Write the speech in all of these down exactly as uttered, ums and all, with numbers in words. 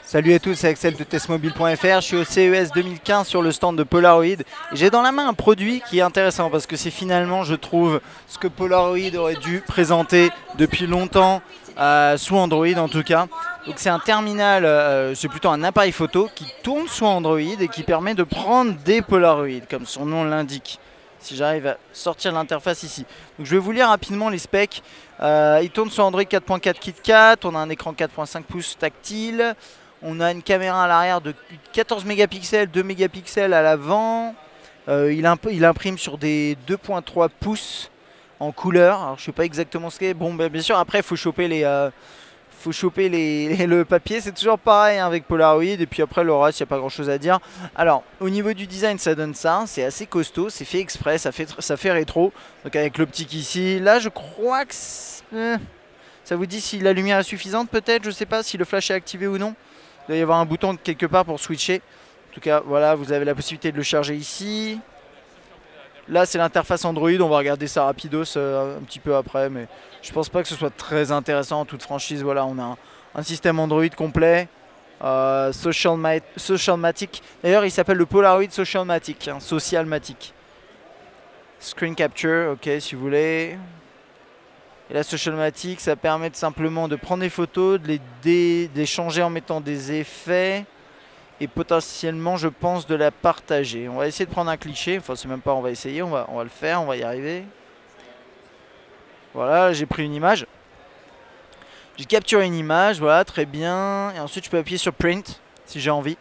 Salut à tous, c'est Axel de testmobile point F R. Je suis au C E S deux mille quinze sur le stand de Polaroid. Et j'ai dans la main un produit qui est intéressant parce que c'est finalement, je trouve, ce que Polaroid aurait dû présenter depuis longtemps, euh, sous Android en tout cas. Donc c'est un terminal, euh, c'est plutôt un appareil photo qui tourne sous Android et qui permet de prendre des Polaroid, comme son nom l'indique. Si j'arrive à sortir l'interface ici. Donc je vais vous lire rapidement les specs. Euh, il tourne sur Android quatre point quatre KitKat, on a un écran quatre point cinq pouces tactile. On a une caméra à l'arrière de quatorze mégapixels, deux mégapixels à l'avant. Euh, il, imp il imprime sur des deux point trois pouces en couleur. Alors je sais pas exactement ce qu'est. Bon, bah, bien sûr, après il faut choper les, euh, faut choper les, les, le papier. C'est toujours pareil hein, avec Polaroid. Et puis après le reste, il n'y a pas grand chose à dire. Alors au niveau du design, ça donne ça. C'est assez costaud. C'est fait exprès. Ça fait, ça fait rétro. Donc avec l'optique ici. Là, je crois que euh, ça vous dit si la lumière est suffisante peut-être. Je sais pas si le flash est activé ou non. Il doit y avoir un bouton quelque part pour switcher. En tout cas, voilà, vous avez la possibilité de le charger ici. Là, c'est l'interface Android. On va regarder ça rapidos euh, un petit peu après. Mais je pense pas que ce soit très intéressant en toute franchise. Voilà, on a un, un système Android complet. Euh, Social Socialmatic. D'ailleurs, il s'appelle le Polaroid Socialmatic. Hein, Socialmatic. Screen Capture, ok, si vous voulez. Et la Socialmatic, ça permet de simplement de prendre des photos, de les, dé, de les changer en mettant des effets et potentiellement, je pense, de la partager. On va essayer de prendre un cliché. Enfin, c'est même pas on va essayer, on va, on va le faire, on va y arriver. Voilà, j'ai pris une image. J'ai capturé une image, voilà, très bien. Et ensuite, je peux appuyer sur Print si j'ai envie.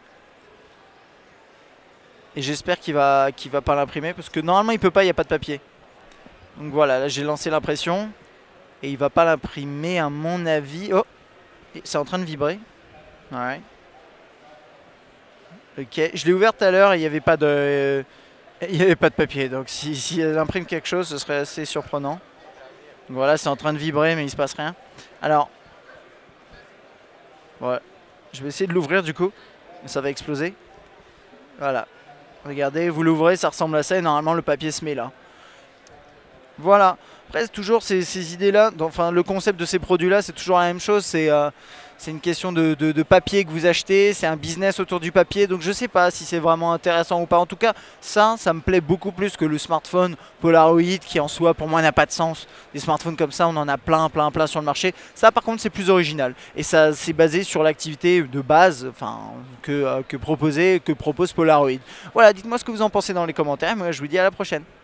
Et j'espère qu'il va, qu'il va pas l'imprimer parce que normalement, il peut pas, il n'y a pas de papier. Donc voilà, là, j'ai lancé l'impression. Et il va pas l'imprimer à mon avis. Oh, c'est en train de vibrer. Ouais. Ok, je l'ai ouvert tout à l'heure et il n'y avait pas de, euh, il y avait pas de papier. Donc si, si elle imprime quelque chose, ce serait assez surprenant. Donc voilà, c'est en train de vibrer, mais il se passe rien. Alors, voilà, je vais essayer de l'ouvrir du coup. Ça va exploser. Voilà. Regardez, vous l'ouvrez, ça ressemble à ça et normalement le papier se met là. Voilà. Après, toujours ces, ces idées-là, enfin le concept de ces produits-là, c'est toujours la même chose. C'est euh, une question de, de, de papier que vous achetez, c'est un business autour du papier. Donc je sais pas si c'est vraiment intéressant ou pas. En tout cas, ça, ça me plaît beaucoup plus que le smartphone Polaroid qui en soi, pour moi, n'a pas de sens. Des smartphones comme ça, on en a plein, plein, plein sur le marché. Ça, par contre, c'est plus original. Et ça, c'est basé sur l'activité de base, enfin, que, euh, que, proposé, que propose Polaroid. Voilà, dites-moi ce que vous en pensez dans les commentaires. Moi, je vous dis à la prochaine.